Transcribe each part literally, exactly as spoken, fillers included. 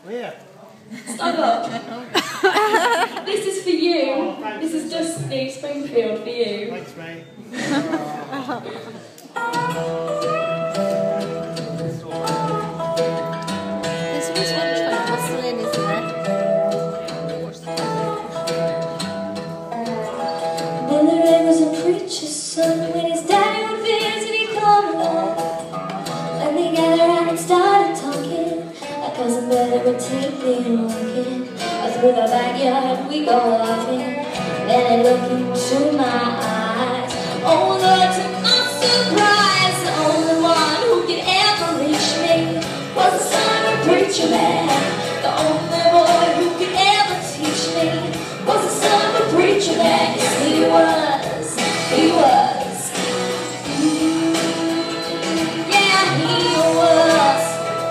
Yeah. Stand up. This is for you. Oh, thanks, this is Dusty Springfield for you. Thanks, mate. There's always one trying to hustle in, isn't there? Then there was a preacher's son when his daddy would visit, he'd come along. When they gathered around and started talking, my cousin Billy would take me walking. Through the backyard we go laughing. Then I look into my eyes. Oh Lord, to my surprise, the only one who could ever reach me was the son of a preacher man. The only boy who could ever teach me was the son of a preacher man. Yes, he was, he was. Mm, yeah, he was.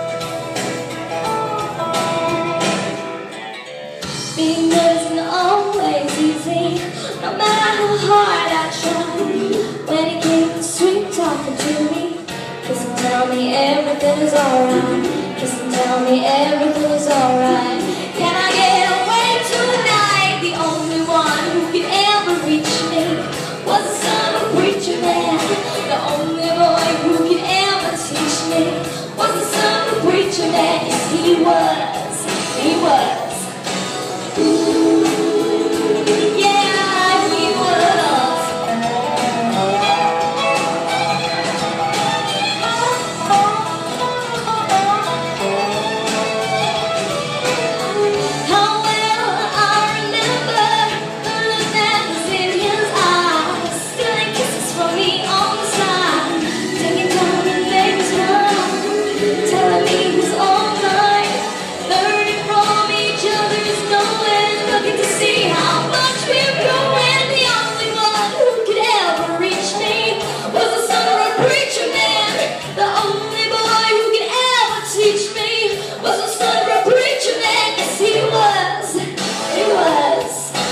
Being good isn't always easy, no matter how hard I try. When he came to sweet talking to me, kiss and tell me everything is alright. Kiss and tell me everything is alright. Can I get away tonight? The only one who could ever reach me was the son of a preacher man. The only boy who could ever teach me was the son of a preacher man. Yes, he was, he was. Ooh, yeah, he was. How well I remember the look that was in his eyes, stealing kisses from me on the side, taking time and making time, telling me he's all mine, learning from each other's knowing, looking to see how much we're growing. The only one who could ever reach me was the son of a preacher man. The only boy who could ever teach me was the son of a preacher man. Yes, he was, he was.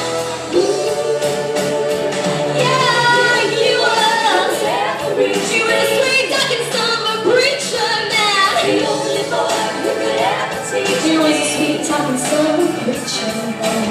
Yeah, he was. He was a sweet talking son of a preacher man. The only boy who could ever teach me. He was a sweet talking son of a preacher man.